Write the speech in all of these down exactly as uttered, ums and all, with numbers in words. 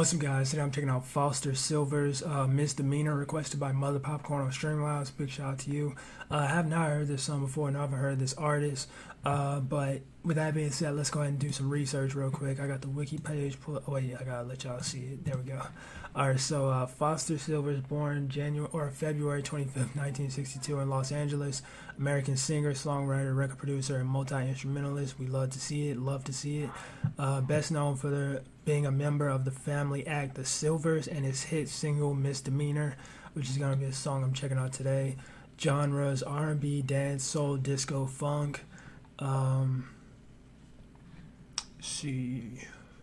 What's up, guys? Today I'm checking out Foster Silver's uh, Misdemeanor, requested by Mother Popcorn on Streamlabs. Big shout out to you. Uh, I have not heard this song before, and I haven't heard this artist. Uh, but with that being said, let's go ahead and do some research real quick. I got the wiki page pull. Oh wait, I gotta let y'all see it. There we go. All right, so uh, Foster Silver is born January or February twenty-fifth, nineteen sixty-two, in Los Angeles. American singer, songwriter, record producer, and multi-instrumentalist. We love to see it. Love to see it. Uh, best known for the, being a member of the family act The Silvers and his hit single Misdemeanor, which is gonna be a song I'm checking out today. Genres: R and B, dance, soul, disco, funk. Um, let's see.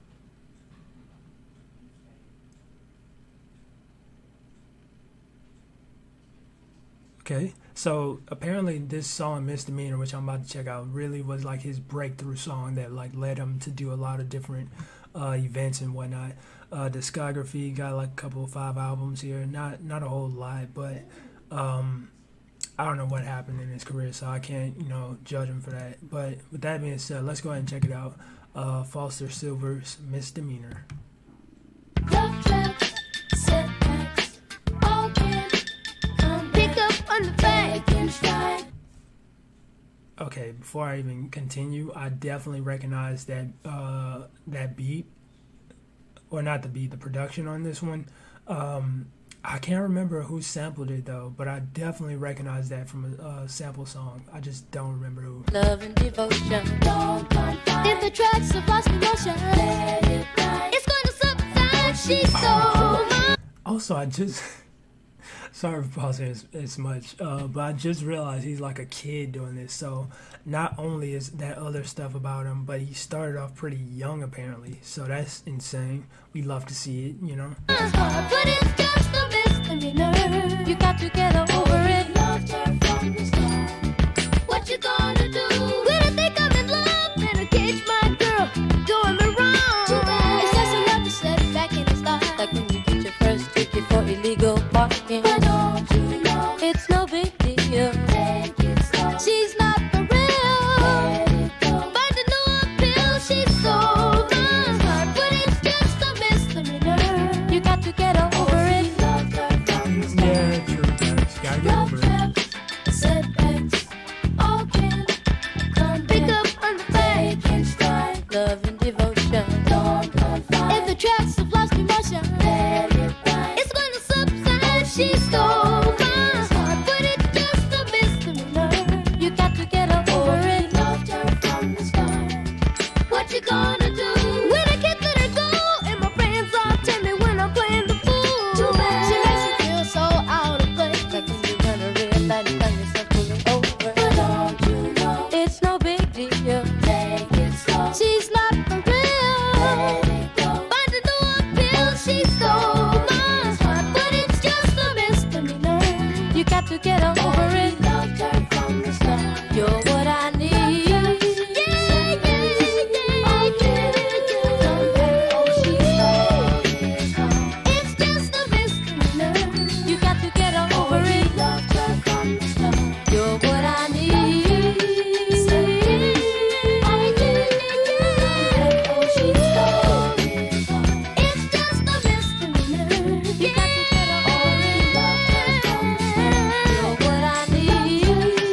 Okay, so apparently this song Misdemeanor, which I'm about to check out, really was like his breakthrough song that like led him to do a lot of different uh, events and whatnot. Uh, discography, got like a couple of five albums here, not not a whole lot, but um, I don't know what happened in his career, so I can't, you know, judge him for that. But with that being said, let's go ahead and check it out. Uh, Foster Silver's Misdemeanor. Love tracks, setbacks, all can come pick up on the back and stride. Okay, before I even continue, I definitely recognize that uh, that beat, or not the beat, the production on this one. Um, I can't remember who sampled it though, but I definitely recognize that from a uh, sample song. I just don't remember who. Love and devotion, don't find in the tracks of lost emotion. Let it ride. It's going to subside. She's so mine. Also, I just sorry for pausing as, as much, uh, but I just realized he's like a kid doing this. So not only is that other stuff about him, but he started off pretty young apparently. So that's insane. We love to see it, you know. But it's just a misdemeanor. You got to get over it. Loved her from the start. What you gonna do? When I think I'm in love, better catch my girl doing me wrong. Too bad. It's just enough to set it back in the start. Like when you get your first ticket for illegal parking. But don't you know it's no big deal? Take it slow. She's not for real. Let it go. Find a new appeal. She's so mine. But it's just a misdemeanor. You got to get over it. Loved her from the start. Yeah, true. Guys. Gotta get over it. Setbacks, all can come pick up on the back and stride. Love and devotion, don't confide in the tracks of lost emotion. Let it ride. It's gonna subside. She's so mine, but it's just a misdemeanor. You got to get over it. Loved her from the start. What you gonna do when I can't let her go? And my friends all tell me when I'm playing the fool. Too bad. She makes me feel so out of place. Like when you run a red light and find yourself pulling over. But don't you know it's no big deal? Take it slow. She's not for real. Let it go. Find a new appeal. She's so mine, but it's just a misdemeanor. You got to get over it. Loved her from the start. You're what I need. Yeah, yeah, yeah, yeah. Oh, she's gone. It's just a misdemeanor. You got to get over it. Loved her from the start. You're what I need. Oh, she's gone. It's just a misdemeanor. You got to get over it. Loved her from the start. You're what I need.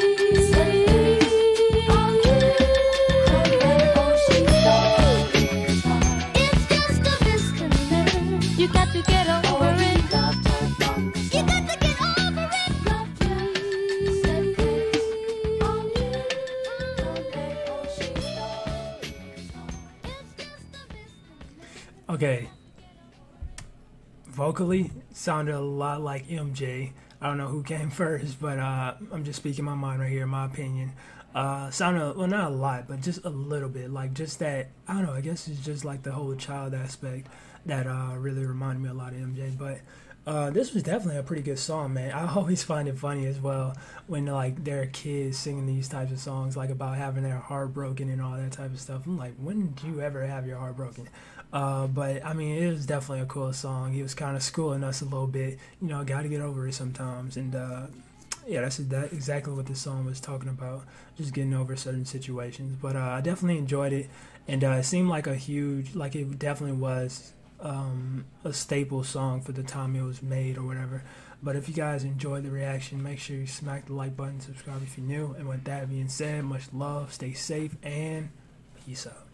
Oh, she's gone. It's just a misdemeanor. You got to get over it. Loved her from the start. You got to get over it. Loved her. Oh, she's gone. It's just a misdemeanor. Okay. Vocally, sounded a lot like M J. I don't know who came first, but uh, I'm just speaking my mind right here, my opinion. Uh, sounded, well, not a lot, but just a little bit. Like, just that, I don't know, I guess it's just like the whole child aspect that uh, really reminded me a lot of M J. But uh, this was definitely a pretty good song, man. I always find it funny as well when, like, there are kids singing these types of songs, like about having their heart broken and all that type of stuff. I'm like, when did you ever have your heart broken? Uh, but I mean, it was definitely a cool song. He was kind of schooling us a little bit, you know, got to get over it sometimes. And uh, yeah, that's that exactly what this song was talking about, just getting over certain situations. But uh, I definitely enjoyed it, and uh, it seemed like a huge, like it definitely was um, a staple song for the time it was made or whatever. But if you guys enjoyed the reaction, make sure you smack the like button, subscribe if you're new. And with that being said, much love, stay safe, and peace out.